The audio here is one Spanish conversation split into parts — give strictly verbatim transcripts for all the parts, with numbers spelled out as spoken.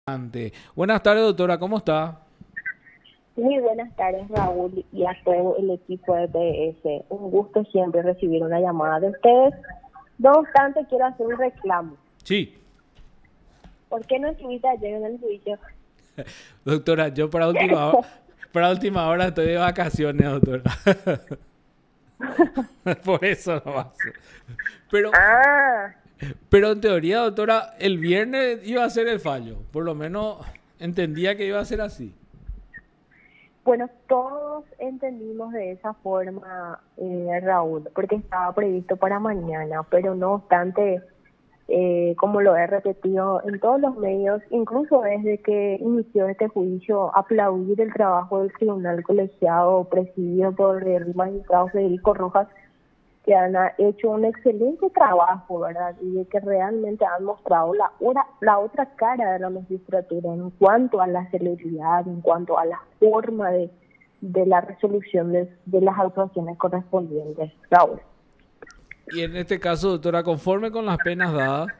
Ante. Buenas tardes, doctora, ¿cómo está? Muy buenas tardes, Raúl, y a todo el equipo de P S. Un gusto siempre recibir una llamada de ustedes. No obstante, quiero hacer un reclamo. Sí. ¿Por qué no estuviste ayer en el juicio? Doctora, yo para última hora, para última hora estoy de vacaciones, doctora. Por eso no va a ser. Pero, Ah, pero en teoría, doctora, el viernes iba a ser el fallo. Por lo menos entendía que iba a ser así. bueno, todos entendimos de esa forma, eh, Raúl, porque estaba previsto para mañana, pero no obstante, eh, como lo he repetido en todos los medios, incluso desde que inició este juicio, aplaudir el trabajo del tribunal colegiado presidido por el magistrado Federico Rojas, que han ah, hecho un excelente trabajo, ¿verdad? Y de que realmente han mostrado la, hora, la otra cara de la magistratura en cuanto a la celeridad, en cuanto a la forma de, de la resolución de, de las actuaciones correspondientes, Raúl. Y en este caso, doctora, conforme con las penas dadas.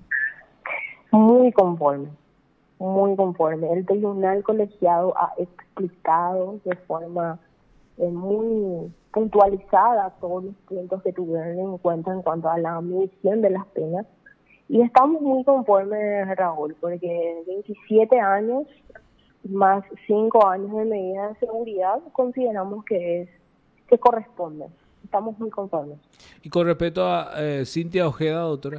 Muy conforme, muy conforme. El tribunal colegiado ha explicado de forma eh, muy puntualizada todos los puntos que tuvieron en cuenta en cuanto a la medición de las penas. Y estamos muy conformes, Raúl, porque veintisiete años más cinco años de medida de seguridad consideramos que es que corresponde. Estamos muy conformes. Y con respecto a eh, Cintia Ojeda, doctora.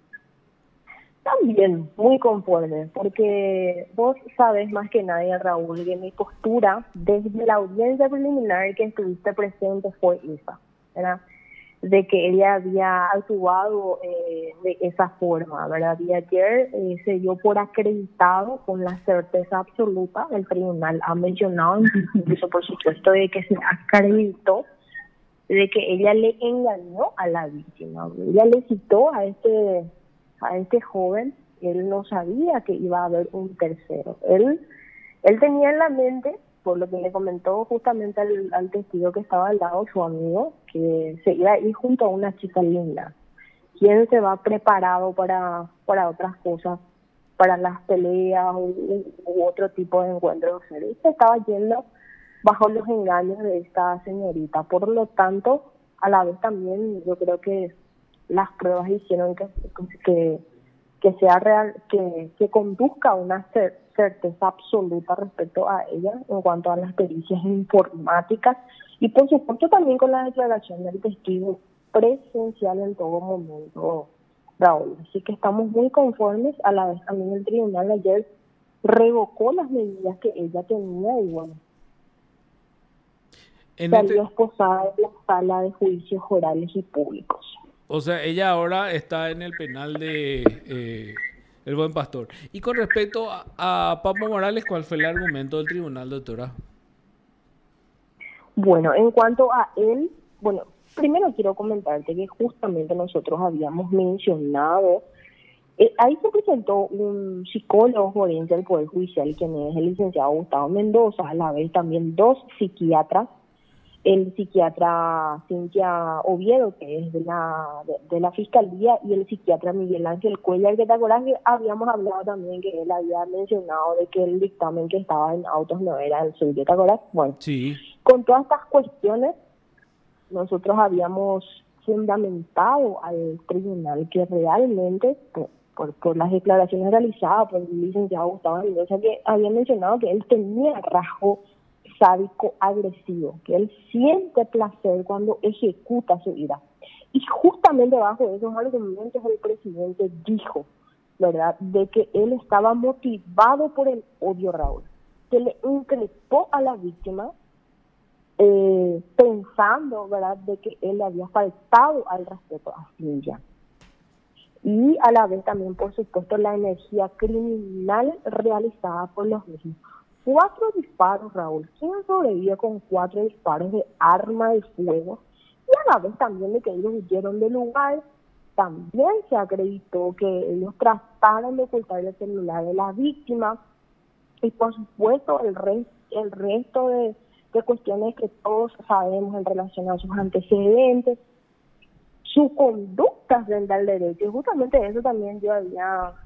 También muy conforme, porque vos sabes más que nadie, Raúl, que mi postura desde la audiencia preliminar que estuviste presente fue esa, ¿verdad? De que ella había actuado eh, de esa forma, ¿verdad? Y ayer eh, se dio por acreditado con la certeza absoluta, el tribunal ha mencionado, incluso por supuesto, de que se acreditó de que ella le engañó a la víctima, ella le citó a este a este joven, él no sabía que iba a haber un tercero. Él, él tenía en la mente, por lo que le comentó justamente al, al testigo que estaba al lado, su amigo, que se iba a ir junto a una chica linda. ¿Quién se va preparado para, para otras cosas, para las peleas u, u otro tipo de encuentros? Él se estaba yendo bajo los engaños de esta señorita. Por lo tanto, a la vez también yo creo que las pruebas hicieron que, que, que sea real, que, que conduzca a una cer certeza absoluta respecto a ella en cuanto a las pericias informáticas y por supuesto también con la declaración del testigo presencial en todo momento, Raúl. Así que estamos muy conformes. A la vez también el tribunal ayer revocó las medidas que ella tenía y bueno, En salió este, esposada de la sala de juicios orales y públicos. o sea, ella ahora está en el penal de eh, El Buen Pastor. Y con respecto a, a Papo Morales, ¿cuál fue el argumento del tribunal, doctora? Bueno, en cuanto a él, bueno, primero quiero comentarte que justamente nosotros habíamos mencionado, eh, ahí se presentó un psicólogo forense del Poder Judicial, quien es el licenciado Gustavo Mendoza, a la vez también dos psiquiatras, el psiquiatra Cintia Oviedo, que es de la de, de la Fiscalía, y el psiquiatra Miguel Ángel Cuellar, que te acuerdas que habíamos hablado también que él había mencionado de que el dictamen que estaba en autos no era el suyo, ¿te acuerdas? Bueno, Sí. con todas estas cuestiones, nosotros habíamos fundamentado al tribunal que realmente, por, por, por las declaraciones realizadas por el licenciado Gustavo Mendoza, que había mencionado que él tenía rasgo sádico agresivo, que él siente placer cuando ejecuta su ira. Y justamente bajo esos argumentos el presidente dijo, ¿verdad?, de que él estaba motivado por el odio, Raúl, que le increpó a la víctima eh, pensando, ¿verdad?, de que él le había faltado al respeto a ella. Y a la vez también, por supuesto, la energía criminal realizada por los mismos. Cuatro disparos, Raúl. ¿Quién sobrevive con cuatro disparos de arma de fuego? Y a la vez también de que ellos huyeron del lugar. También se acreditó que ellos trataron de ocultar el celular de la víctima. Y por supuesto el, re el resto de, de cuestiones que todos sabemos en relación a sus antecedentes, su conducta frente al derecho. Y justamente eso también yo había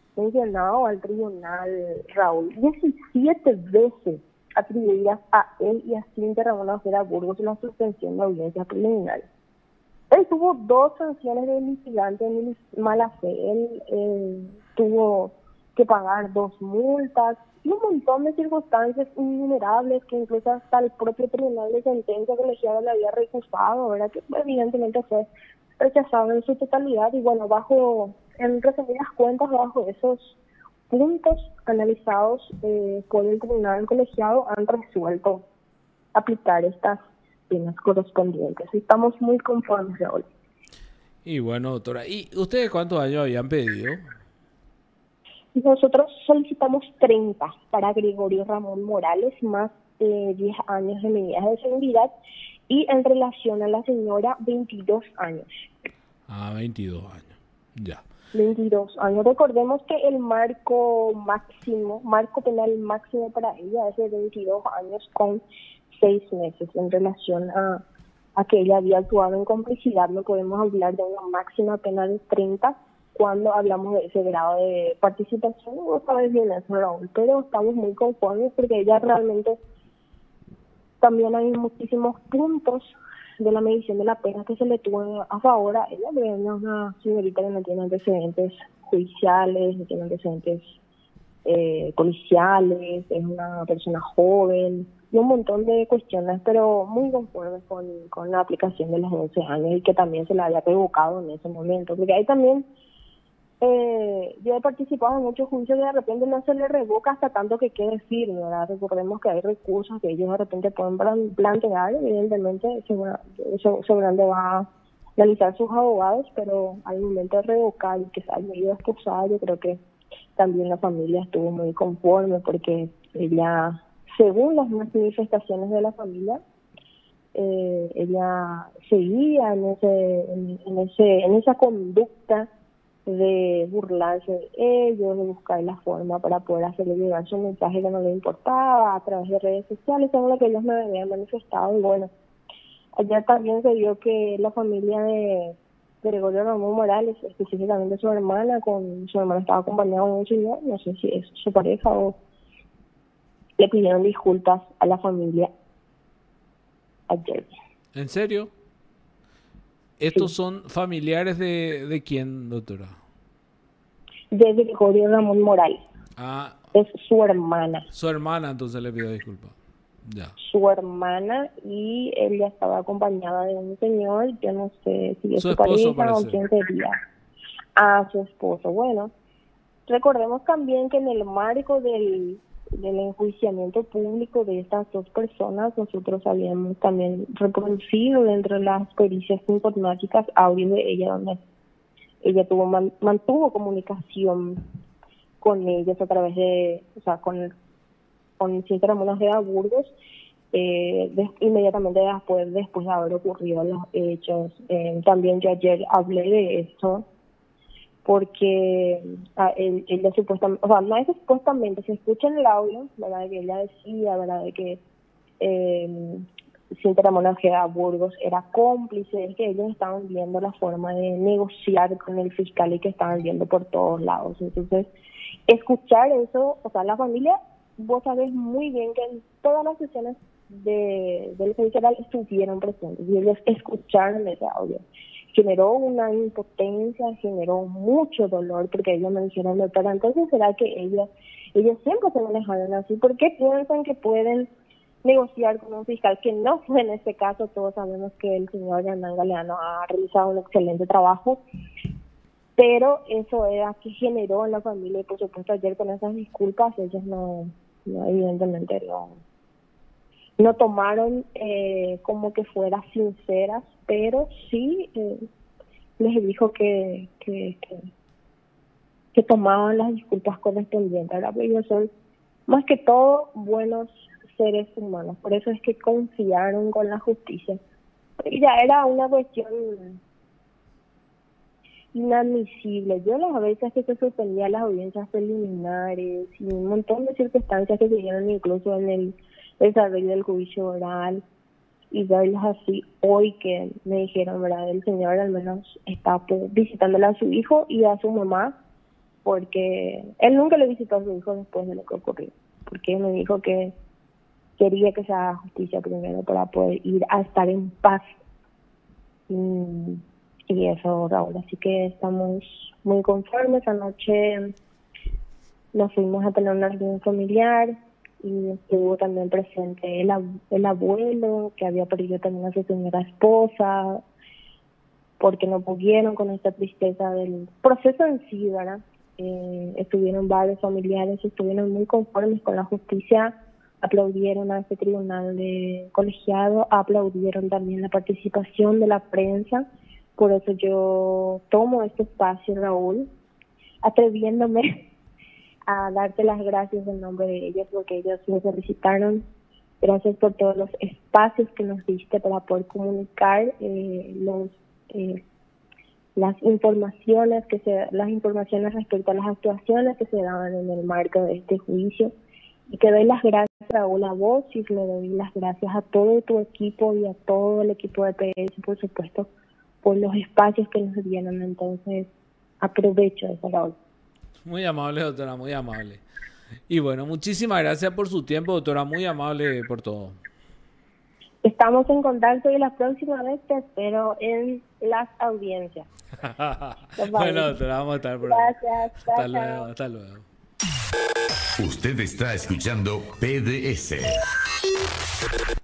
mencionado al tribunal, Raúl, diecisiete veces atribuidas a él y a Cintia Ramón Ojeda Burgos la suspensión de audiencias preliminares. Él tuvo dos sanciones de litigante en mala fe. Él eh, tuvo que pagar dos multas y un montón de circunstancias innumerables que incluso hasta el propio tribunal de sentencia colegiado le había recusado, ¿verdad? Que evidentemente fue rechazado en su totalidad. Y bueno, bajo, en resumidas cuentas, bajo esos puntos analizados eh, por el tribunal colegiado, han resuelto aplicar estas penas correspondientes. Estamos muy conformes, Raúl. Y bueno, doctora, ¿y ustedes cuántos años habían pedido? Nosotros solicitamos treinta para Gregorio Ramón Morales, más eh, diez años de medidas de seguridad, y en relación a la señora, veintidós años. Ah, veintidós años, ya. veintidós años. Recordemos que el marco máximo, marco penal máximo para ella es de veintidós años con seis meses. En relación a, a que ella había actuado en complicidad, no podemos hablar de una máxima pena de treinta cuando hablamos de ese grado de participación. No sabes bien eso, Raúl, pero estamos muy conformes porque ella realmente, también hay muchísimos puntos de la medición de la pena que se le tuvo a favor a ella, porque ella es una señorita que no tiene antecedentes judiciales, no tiene antecedentes eh, policiales, es una persona joven, y un montón de cuestiones, pero muy conformes con, con la aplicación de los once años y que también se la había revocado en ese momento, porque hay también, eh, yo he participado en muchos juicios que de repente no se le revoca hasta tanto que quede firme, ¿verdad? Recordemos que hay recursos que ellos de repente pueden plantear, evidentemente eso, eso seguramente va a analizar sus abogados, pero al momento de revocar y que se haya ido expulsada, yo creo que también la familia estuvo muy conforme porque ella, según las manifestaciones de la familia, eh, ella seguía en ese, en, en ese, en esa conducta de burlarse de ellos, de buscar la forma para poder hacerle llegar su mensaje que no le importaba a través de redes sociales, según lo que ellos me habían manifestado. Y bueno, ayer también se vio que la familia de Gregorio Ramón Morales, específicamente su hermana, con su hermana estaba acompañada de un señor, no sé si es su pareja, o le pidieron disculpas a la familia ayer. ¿En serio? ¿Estos Sí. son familiares de, de quién, doctora? De Gregorio Ramón Morales. Ah, Es su hermana. su hermana entonces le pidió disculpas. Ya. Su hermana, y ella estaba acompañada de un señor, yo no sé si es Su su esposo pareja o parece. quién sería. A su esposo. Bueno, recordemos también que en el marco del, del enjuiciamiento público de estas dos personas, nosotros habíamos también reproducido dentro de las pericias informáticas audios de ella donde ella tuvo man, mantuvo comunicación con ellos a través de, o sea, con, con Cintia Ramón Ojeda Burgos, eh, de, inmediatamente después, después de haber ocurrido los hechos. Eh, también yo ayer hablé de esto, porque ah, él, ella supuestamente, o sea, no es supuestamente, se escucha en el audio, ¿verdad?, que ella decía, ¿verdad?, de que eh, Cintia Ramón Ojeda Burgos era cómplice, es que ellos estaban viendo la forma de negociar con el fiscal y que estaban viendo por todos lados. Entonces, escuchar eso, o sea, la familia, vos sabés muy bien que en todas las sesiones de, del juicio oral estuvieron presentes y ellos escucharon ese audio. Generó una impotencia, generó mucho dolor, porque ellos me dijeron, doctora, entonces será que ellos, ellos siempre se manejaron así, ¿por qué piensan que pueden negociar con un fiscal? Que no fue en este caso. Todos sabemos que el señor Hernán Galeano ha realizado un excelente trabajo, pero eso era que generó en la familia, y por supuesto ayer con esas disculpas ellos no, no evidentemente no, no tomaron eh, como que fuera sinceras, pero sí eh, les dijo que, que, que, que tomaban las disculpas correspondientes. Ahora, pues ellos son más que todo buenos seres humanos, por eso es que confiaron con la justicia. Y ya era una cuestión inadmisible. Yo las veces que se suspendían las audiencias preliminares y un montón de circunstancias que se dieron incluso en el desarrollo del juicio oral, y verlas así hoy que me dijeron, ¿verdad?, el señor al menos está pues, visitándola a su hijo y a su mamá, porque él nunca le visitó a su hijo después de lo que ocurrió, porque me dijo que quería que se haga justicia primero para poder ir a estar en paz. Y, y eso, Raúl, así que estamos muy conformes. Anoche nos fuimos a tener una reunión familiar y estuvo también presente el, ab- el abuelo, que había perdido también a su señora esposa, porque no pudieron con esta tristeza del proceso en sí, ¿verdad? Eh, estuvieron varios familiares, estuvieron muy conformes con la justicia, aplaudieron a este tribunal de colegiado, aplaudieron también la participación de la prensa. Por eso yo tomo este espacio, Raúl, atreviéndome a darte las gracias en nombre de ellos, porque ellos me felicitaron. Gracias por todos los espacios que nos diste para poder comunicar eh, los eh, las informaciones que se las informaciones respecto a las actuaciones que se daban en el marco de este juicio. Y te doy las gracias, Raúl, a vos, y le doy las gracias a todo tu equipo y a todo el equipo de P S, por supuesto, por los espacios que nos dieron. Entonces, aprovecho eso, Raúl. Muy amable, doctora, muy amable. Y bueno, muchísimas gracias por su tiempo, doctora, muy amable por todo. Estamos en contacto y la próxima vez te espero en las audiencias. Bueno, doctora, vamos a estar por ahí. Gracias. Hasta Chao, luego, chao. hasta luego. Usted está escuchando P D S.